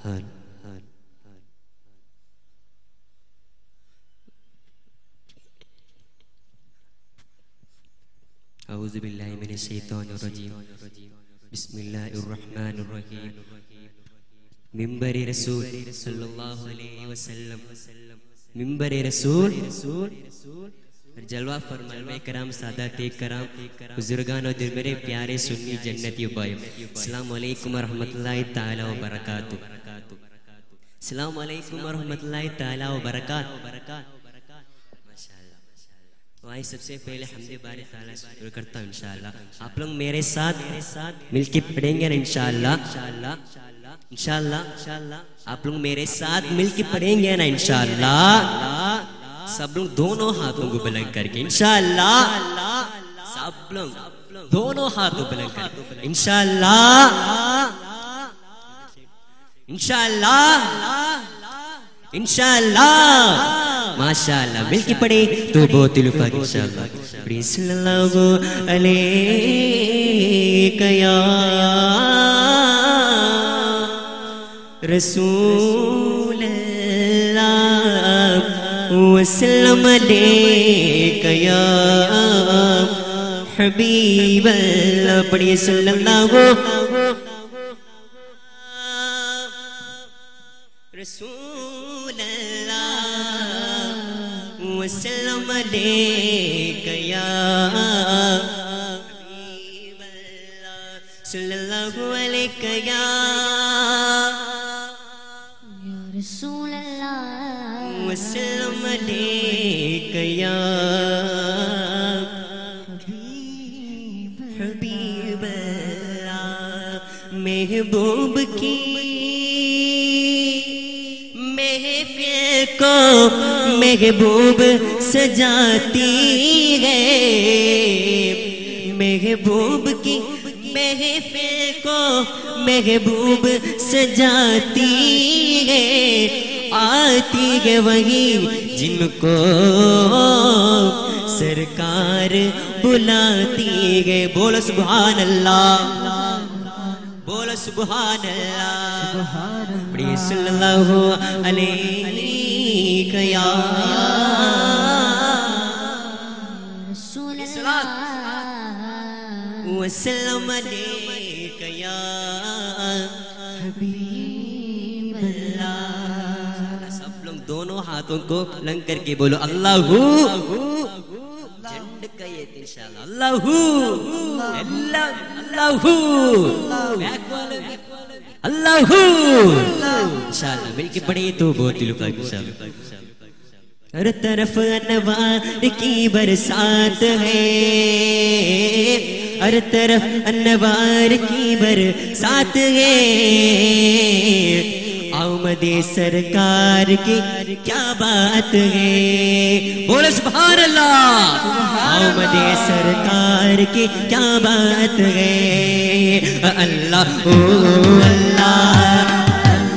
اعوذ باللہ من الشیطان الرجیم بسم اللہ الرحمن الرحیم منبر رسول صلی اللہ علیہ وسلم منبر رسول جلوہ فرمائے کرام سادات کرام بزرگان و دل میرے پیارے سنی جنتی بھائیو السلام علیکم ورحمۃ اللہ تعالی وبرکاتہ السلام علیکم ورحمۃ اللہ تعالی وبرکاتہ وہی سب سے پہلے حمد باری تعالیٰ شکر کرتا ہوں انشاءاللہ آپ لوگ میرے ساتھ مل کے پڑھیں گے انشاءاللہ انشاءاللہ آپ لوگ میرے ساتھ مل کے پڑھیں گے نا انشاءاللہ سب لوگ دونوں ہاتھوں کو بلند کر کے انشاءاللہ سب لوگ دونوں ہاتھوں بلند کر کے انشاءاللہ انشاءاللہ انشاءاللہ ماشاءاللہ مل کے پڑھے تو بہت لفظ انشاءاللہ پڑھیں صلی اللہ علیہ یا رسول اللہ وسلم علیہ یا حبیب اللہ پڑھیں صلی اللہ رسول اللہ وسلم علیک یا حبیب اللہ صلی اللہ علیک یا رسول اللہ وسلم علیک یا حبیب اللہ محبوب کی کو محبوب سجاتی ہے محبوب کی محفل کو محبوب سجاتی ہے آتی ہے وہی جن کو سرکار بلاتی ہے بولو سبحان اللہ بولو سبحان اللہ پڑھیں صلی اللہ علیہ یا رسول اللہ وسلم علیہ یا حبیب اللہ سب لوگ دونوں ہاتھوں کو بلند کر کے بولو اللہ جنڈ کا یہ انشاءاللہ اللہ اللہ انشاءاللہ مل کے پڑھیں تو بہت دل کا انشاءاللہ ہر طرف انوار کی برسات ہے ہر طرف انوار کی برسات ہے آمد سرکار کی کیا بات ہے بولو سبحان اللہ آمد سرکار کی کیا بات ہے اللہ اللہ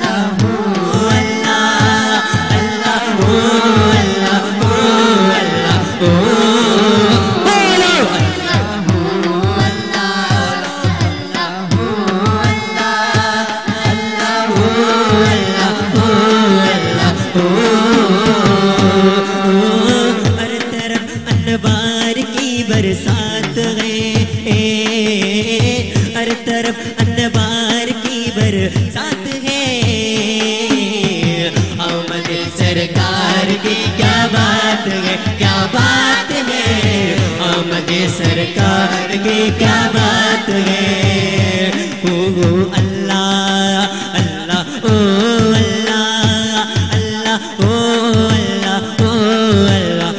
برسات ہے ہر طرف انوار کی برسات ہے آمد سرکار کی کیا بات ہے کیا بات ہے آمد سرکار کی کیا بات ہے اللہ اللہ او اللہ اللہ او اللہ او اللہ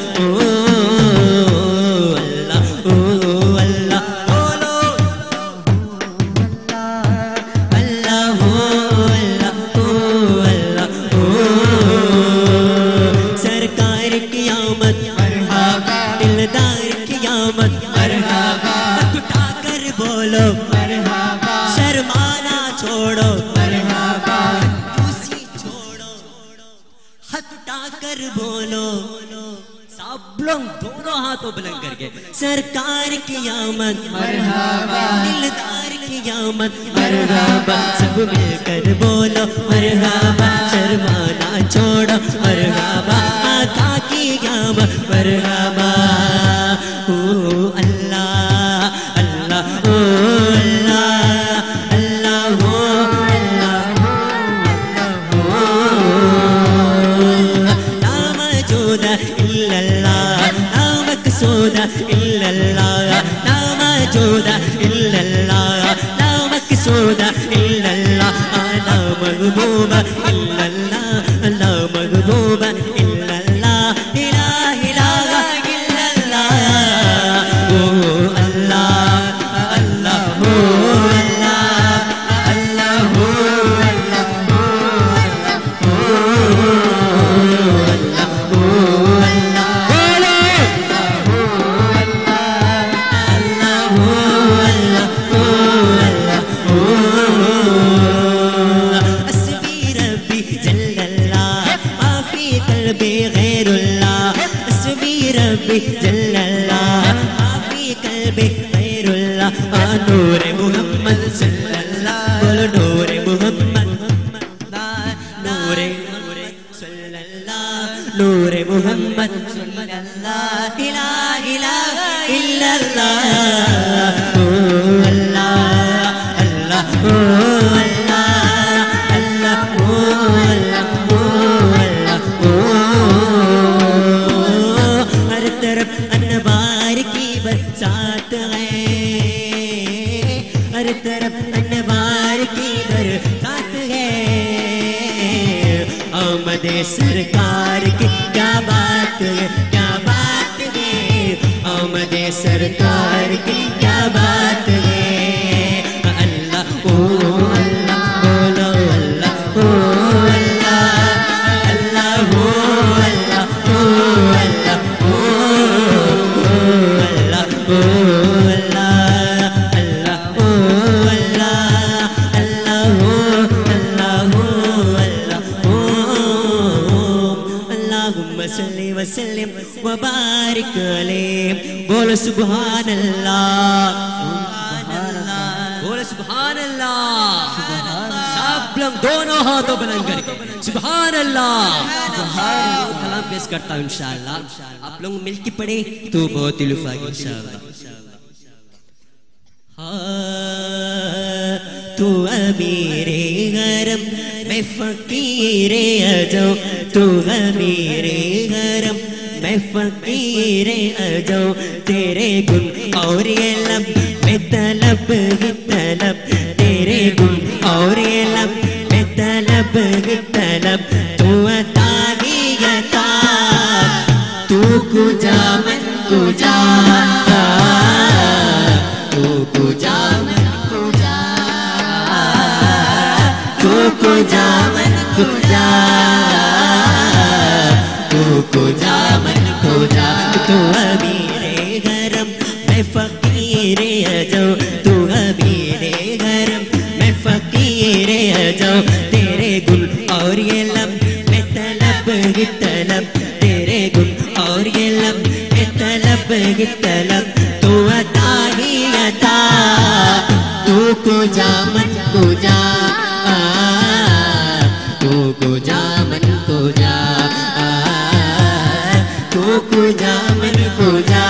شرمانا چھوڑو چھوڑو ہاتھ اٹھا کر بولو سب لوگ دونوں ہاتھوں بلند کر کے سرکار کی آمد مرحبا دلدار کی آمد مرحبا سب مل کر بولو مرحبا مرحبا شرمانا چھوڑو مرحبا آقا کی قیامت مرحبا اللہ اللہ اللہ اللہ لا موجود الا اللہ لا مقصود الا اللہ لا موجود الا اللہ لا مقصود الا اللہ لا محبوب الا اللہ لا محبوب الا اللہ لا الہ الا اللہ اللہ اللہ غیر اللہ اسمی ربی جل اللہ آفی قلبی غیر اللہ نور محمد صلی اللہ بولو نور محمد نور صلی اللہ نور محمد صلی اللہ لا الہ الا اللہ اللہ برسات ہے ہر طرف انوار کی برسات ہے آمد سرکار کی کیا بات ہے کیا بات ہے آمد سرکار کی کیا بات ہے اللہ اللہ بولو اللہ اللہ وسلم وبارک علیہ بول سبحان اللہ بول سبحان اللہ سب لوگ دونوں ہاتھوں بلند کر کے سبحان اللہ کلام پیش کرتا ہوں انشاءاللہ آپ لوگ مل کے پڑھے تو بہت ہی لطف آئے گا انشاءاللہ تو امیر حرم میں فقیر عجو تو امیر حرم میں فقیر عجو تیرے گن اور یہ لب میں طلب ہی طلب تیرے گن اور یہ لب میں طلب ہی طلب تو عطا ہی عطا تو کجا من کجا تو کجا من کجا تو کجا من کجا تو کجا من کجا تو امیر حرم میں فقیر عجو تو امیر حرم میں فقیر عجو تیرے گل اور یہ لب میں طلب ہی طلب تیرے گل اور یہ لب میں طلب ہی طلب تو عطا ہی عطا تو کجا من کجا تو کجا من کجا تو کجا من کجا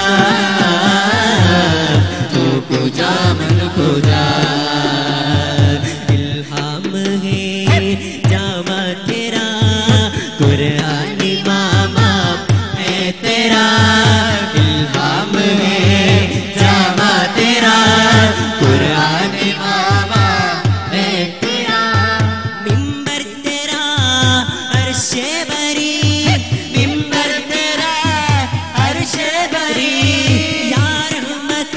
تو کجا من کجا الہام ہے جامع تیرا قرآن ماما ہے تیرا الہام ہے جامع تیرا قرآن ماما ہے تیرا ممبر تیرا عرش بری ممبر تیرا عرش بری یا رحمت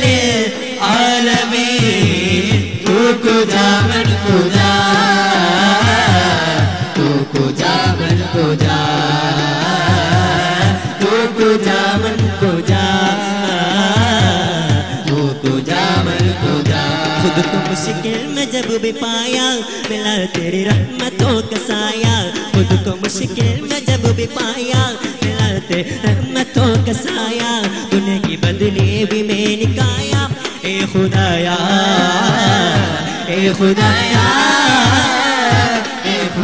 للعالمین تو کجا من کجا تو کجا من کجا تو کجا من کجا تو کجا من کجا خود کو مشکل میں جب بھی پایا ملا تیری رحمتوں کا سایہ خود کو مشکل میں جب بھی پایا ملا تیری رحمتوں کا سایہ انہیں کی بدلی بھی میں نکایا اے خدایا اے خدایا اے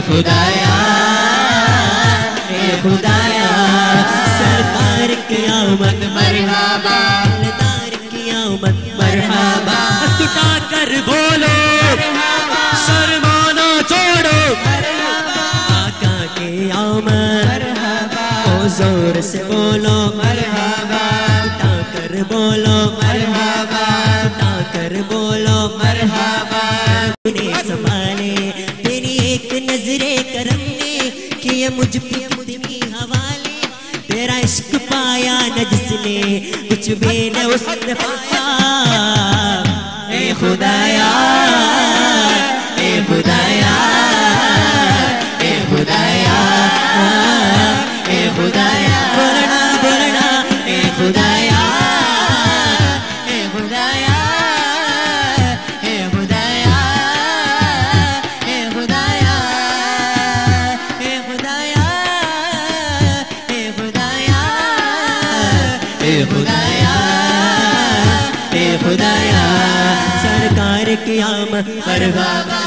خدایا اے خدایا سرکار کی آمد مرحبا دار کی آمد مرحبا اٹھا کر بولو شرمانا چھوڑو آقا کی آمد زور سے بولو مرحبا اٹھا کر بولو مرحبا اٹھا کر بولو مرحبا انہیں سنبھالے تیری ایک نظر کرم نے کیا مجھ پہ اپنی حوالے تیرا عشق پایا نہ جس نے کچھ بھی نہ اس نے پایا اے خدایا اے خدایا اے خدایا اے خدایا بولنا بولنا اے خدایا اے خدایا اے خدایا اے خدایا اے خدایا اے خدایا اے خدایا اے خدایا سرکار کی آمد مرحبا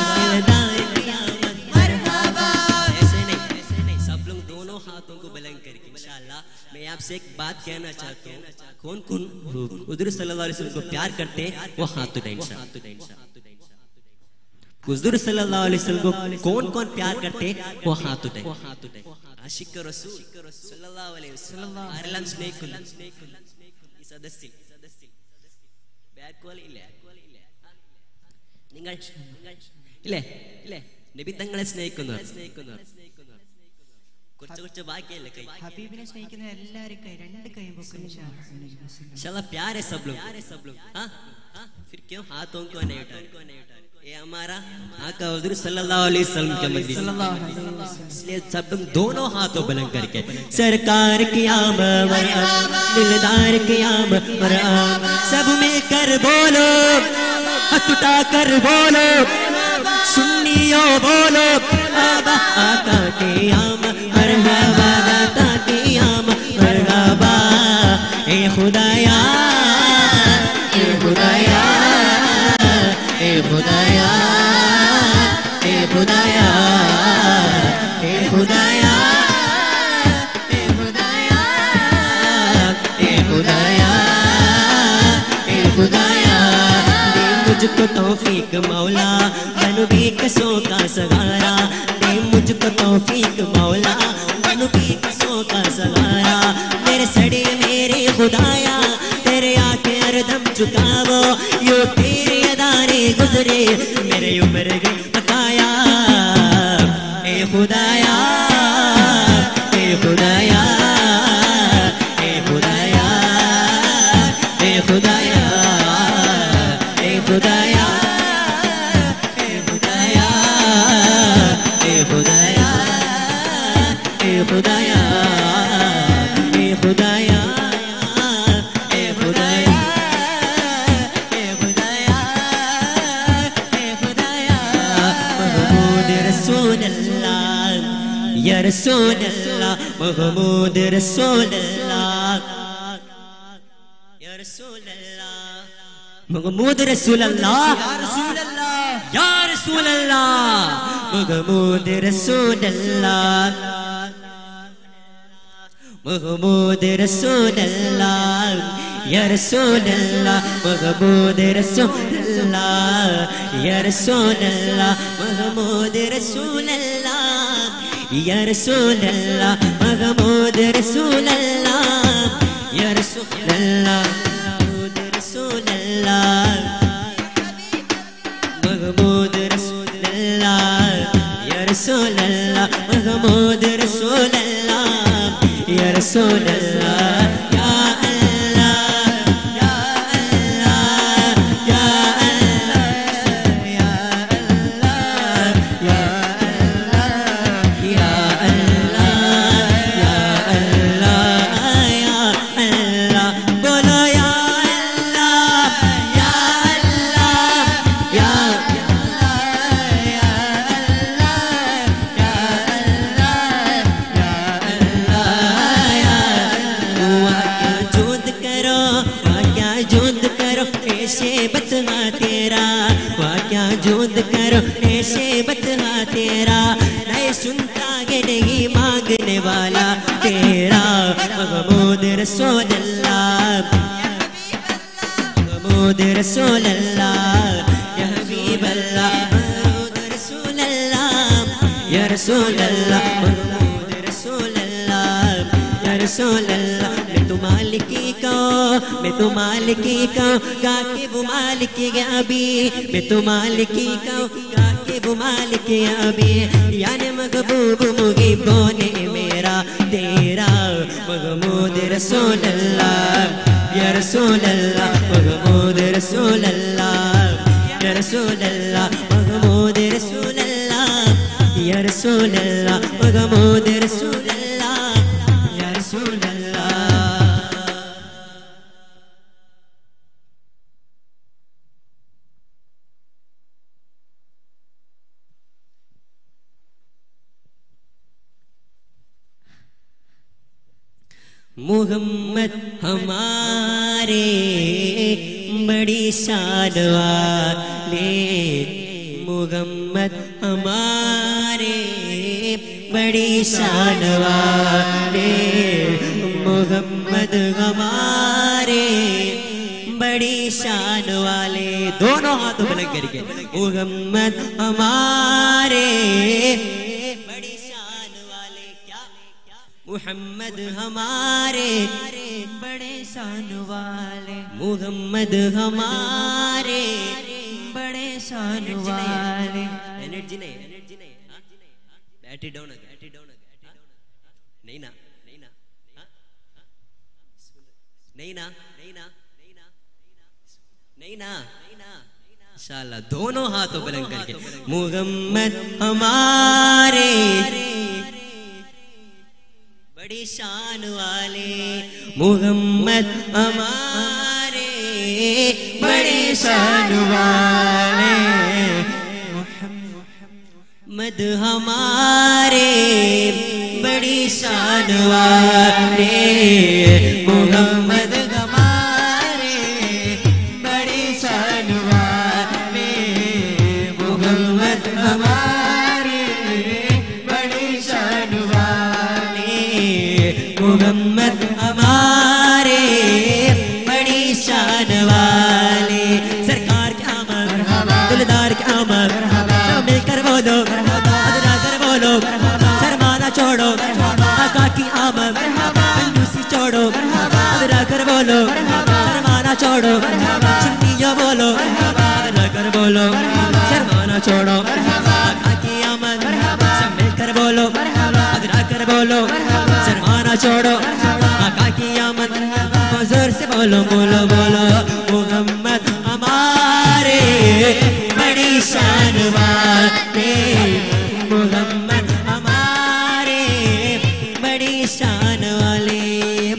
میں آپ سے ایک بات کہنا چاہتا ہوں کون کون حضور صلی اللہ علیہ وسلم کو پیار کرتے ہیں وہ ہاتھ اٹھائیں حضور صلی اللہ علیہ وسلم کو کون کون پیار کرتے ہیں وہ ہاتھ اٹھائیں عاشق رسول صلی اللہ علیہ وسلم ആരെല്ലാം സ്നേഹിക്കുന്നു ഈ സദസ്സിൽ ബാക്ക്വാൾ ഇല്ലേ നിങ്ങൾ ഇല്ലേ നബി തങ്ങളെ സ്നേഹിക്കുന്നവർ കുറച്ച് ബാക്കിയല്ലേ കൈ ഹബീബിനെ സ്നേഹിക്കുന്ന എല്ലാവരും കൈ രണ്ട് കൈ പൊക്കും इंशाल्लाह प्यार है सब लोग हाँ फिर क्यों हाथों को नहीं उठा ये हमारा आका हुजूर सल्लल्लाहु अलैहि वसल्लम का मजलिस इसलिए सब लोग दोनों हाथों बुलंद करके सरकार की आमद मरहबा दिलदार की आमद मरहबा सब मिलकर बोलो हाथ उठा कर बोलो सुन्नियों बोलो बाबा आका की आमद मरहबा दाता की आमद मरहबा اے خدایا اے خدایا اے خدایا اے خدایا اے خدایا اے خدایا اے خدایا اے خدایا دے مجھ کو توفیق مولا بنو بھی کسوں کا سہارا دے مجھ کو توفیق مولا بنو بھی کسوں کا سہارا میرے سڑے میرے خدایا تیرے آکے اردم چکاو یو تیرے ادارے گزرے میرے عمر گئے بقایا اے خدایا اے خدایا اے خدایا اے خدایا اے خدایا اے خدایا اے خدایا اے خدایا اے خدایا یا رسول اللہ محمود رسول اللہ یا رسول اللہ محمود رسول اللہ یا رسول اللہ محمود رسول اللہ محمود رسول اللہ یا رسول اللہ محمود رسول اللہ یا رسول اللہ محمود رسول اللہ یا رسول اللہ محمود رسول اللہ یا رسول اللہ محمود رسول اللہ محمود رسول اللہ یا رسول اللہ محمود رسول اللہ یا رسول اللہ یا رسول اللہ محمود رسول اللہ یا حبیب اللہ محمود رسول اللہ یا رسول اللہ محمود رسول اللہ یا رسول اللہ میں تو مالکی کا میں تو مالکی کا گا کے وہ مالک ابھی میں تو مالکی کا گا کے وہ مالک ابھی یعنی محبوب محب نے میرا تیرا محمود رسول اللہ یا رسول اللہ محمود رسول اللہ یا رسول اللہ محمود رسول اللہ یا رسول اللہ محمود رسول اللہ یا رسول اللہ محمد ہمارے بڑی شان والے محمد ہمارے بڑی شان والے محمد ہمارے بڑی شان والے دونوں ہاتھوں بلند کر کے محمد ہمارے بڑی شان والے کیا محمد ہمارے بڑے شان والے محمد ہمارے بڑے شان والے انرجی نہیں بیٹری ڈاؤن نہیں نا نہیں نا نہیں نا انشاءاللہ دونوں ہاتھوں بلند کر کے محمد ہمارے بڑی شان والے محمد ہمارے بڑی شان والے محمد ہمارے بڑی شان والے محمد ہمارے بڑی شان والے محمد ہمارے بڑی شان والے محمد ہمارے بڑی شان والے سرکار کی آمد دلدار کی آمد سب مل کر بولو ادرا کر بولو شرمانا چھوڑو آقا کی آمد کنجوسی چھوڑو ادرا کر بولو شرمانا چھوڑو چنیو بولو ادرا کر بولو شرمانا چھوڑو آقا کی آمد سب مل کر بولو ادرا کر بولو شرمانا چھوڑو آقا کی آمد زور سے بولو بولو بولو محمد ہمارے بڑی شان والے محمد ہمارے بڑی شان والے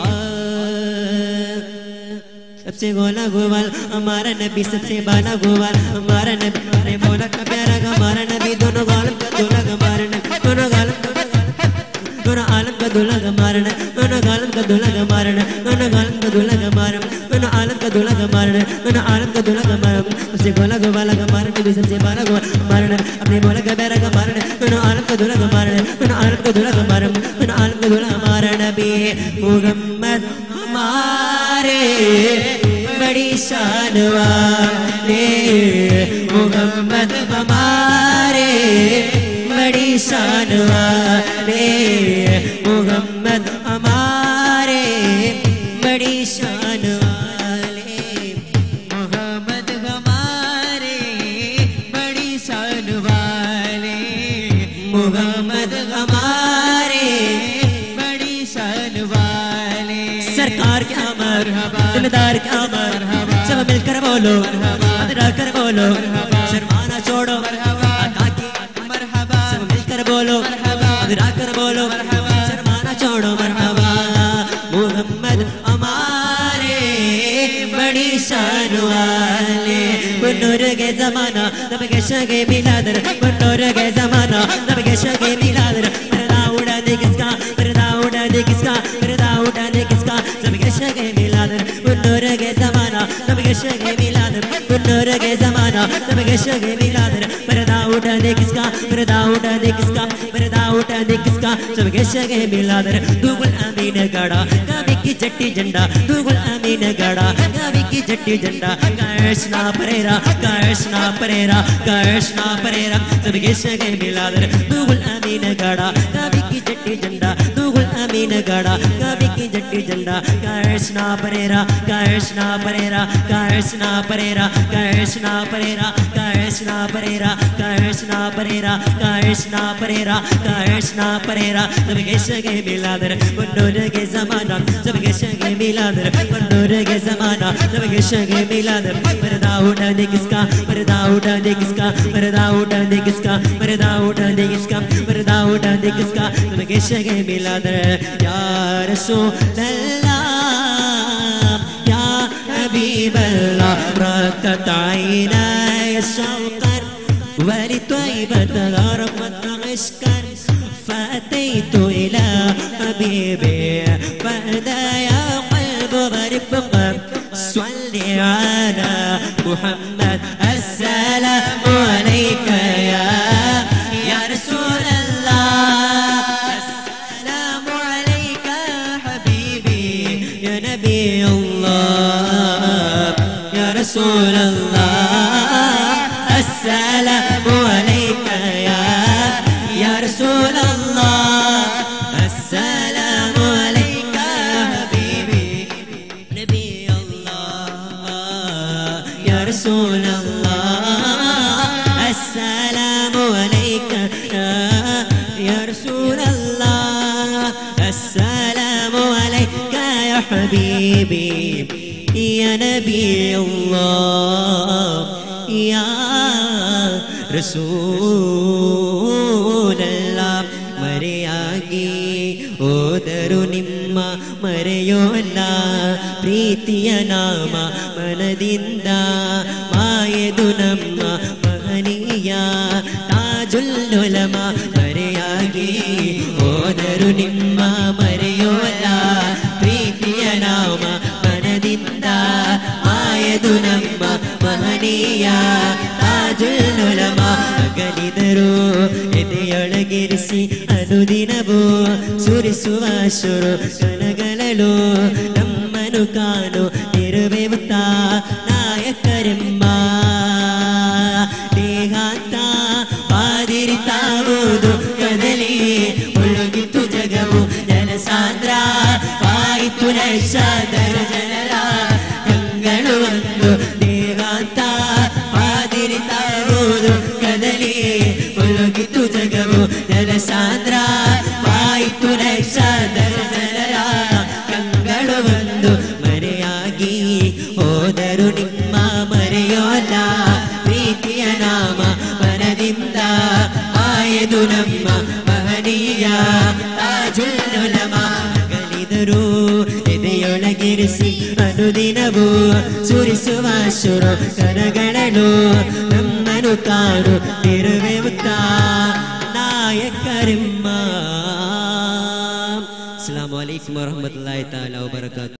سب سے گولا گوال ہمارا نبی سب سے بالا گوال ہمارا نبی ارے مولا کا پیارا ہمارا نبی دونوں عالم کا دولہ ہمارا نبی دونوں عالم دونوں عالم کا دولہ ہمارا نبی دونوں عالم کا دولہ ہمارا نبی دونوں عالم کا دولہ ہمارا دونوں عالم کا دولہ ہمارا نبی دونوں عالم کا دولہ ہمارا سب سے گولا گوالا ہمارا نبی سب سے بالا گوال ہمارا نبی اپنے مولا کا پیارا ہمارا نبی دونوں عالم کا دولہ ہمارا نبی دونوں عالم کا دولہ ہمارا دونوں عالم کا دولہ ہمارا نبی محمد ہمارے بڑی شان والے محمد ہمارے بڑی شان والے محمد ہمارے بڑی شان والے محمد ہمارے بڑی شان والے محمد ہمارے بڑی شان والے سرکار کی آمد دلدار کی آمد سب مل کر بولو ادرا کر بولو شرمانا چھوڑو آقا کی مرحبا سب مل کر بولو ادرا کر بولو شرمانا چھوڑو مرحبا محمد ہمارے بڑی شان والے بنور کے زمانہ نب کے شگ میلادر بنور کے زمانہ نب کے شگ میلادر پردہ اڑانے کس کا پردہ اڑانے کس کا پردہ اڑانے کس کا نب کے شگ میلادر بنور کے زمانہ نب کے شگ میلادر بنور کے زمانہ نب کے شگ میلادر پردہ اڑانے کس کا پردہ اڑانے کس کا پردہ उठा दे किसका सबके शगे मिला दर दुगुल अमीन गड़ा गावी की जट्टी झंडा दुगुल अमीन गड़ा गावी की जट्टी झंडा कृष्णा परेरा सबके शगे मिला दर दुगुल अमीन गड़ा गावी की जट्टी झंडा दुगुल अमीन गड़ा गावी की जट्टी झंडा कृष्णा परेरा सबके शगे मिलादर मुन्नूर के ज़माना सबके शगे मिलादर मुन्नूर के ज़माना सबके शगे मिलादर पर्दा उठा दे किसका पर्दा उठा दे किसका पर्दा उठा दे किसका पर्दा उठा दे किसका पर्दा उठा दे किसका सबके शगे मिलादर या रसूल अल्लाह या हबीब अल्लाह रकत ऐनाय शौक़ा ولطيبة غرفت عشقا فأتيت إلى حبيبي فهدى يا قلب برفقا صل على محمد السلام عليك يا رسول الله السلام عليك حبيبي يا نبي الله يا رسول الله السلام عليك يا رسول الله السلام عليك حبيبي نبي الله يا رسول الله السلام عليك يا رسول الله السلام عليك يا حبيبي يا نبي الله يا رسول الله ಮರೆಯಾಗಿ ಹೋದರು ನಿಮ್ಮ ಮರೆಯೋಲ್ಲ ಪ್ರೀತಿಯ ನಾಮ ಮನದಿಂದ ಮಾಯದು ನಮ್ಮ ಮಹನೀಯ ತಾಜುಲ್ ಉಲಮಾ ಮರೆಯಾಗಿ ಹೋದರು ನಿಮ್ಮ ಮರೆಯೋಲ್ಲ ಪ್ರೀತಿಯ ನಾಮ ಮನದಿಂದ ಮಾಯದು ನಮ್ಮ ಮಹನೀಯ ತಾಜುಲ್ ಉಲಮಾ ಅಗಲಿದರು ಎದೆಯೊಳಗಿರಿಸಿ ಅನುದಿನವೂ ಸುರಿಸುವ ಶುರು ಕನಗಳಲು ನಮ್ಮನು ಕಾಣು ನಿರ್ವೆವುತ್ತ ನಾಯಕರೆಂಬ ದೇಹಾಂತ ಪಾದಿರಿತಾವುದು ಕದಲಿ ಮುಳುಗಿತು ಜಗವು ಜನಸಾಂದ್ರ ಪಾಯಿತು ನೈಷಾದರ ಜನರ ಕಂಗಳು ಒಂದು ದೇಹಾಂತ ಪಾದಿರಿತಾವುದು ಕದಲಿ ಮುಳುಗಿತು ಜಗವು ಜನಸಾಂದ್ರ ಪಾಯಿತು ನೈಷಾದರ ಜನರ ಕಂಗಳು ಒಂದು ಮರೆಯಾಗಿ ಹೋದರು ನಿಮ್ಮ ಮರೆಯೋಲ್ಲ ಪ್ರೀತಿಯ ನಾಮ ಮನದಿಂದ ಆಯದು ನಮ್ಮ ಮಹನೀಯ ತಾಜುಲ್ ಉಲಮಾ ಅಗಲಿದರು ಎದೆಯೊಳಗಿರಿಸಿ ಅನುದಿನವೂ ಸುರಿಸುವ ಶುರು ಕರಗಳನು ನಮ್ಮನು ಕಾಣು ನಿರ್ವೆವುತ್ತ ನಾಯಕರೆಂಬ. ಅಸ್ಸಲಾಮು ಅಲೈಕುಂ ವರಹಮತುಲ್ಲಾಹಿ ತಆಲಾ ವಬರಕಾತುಹು.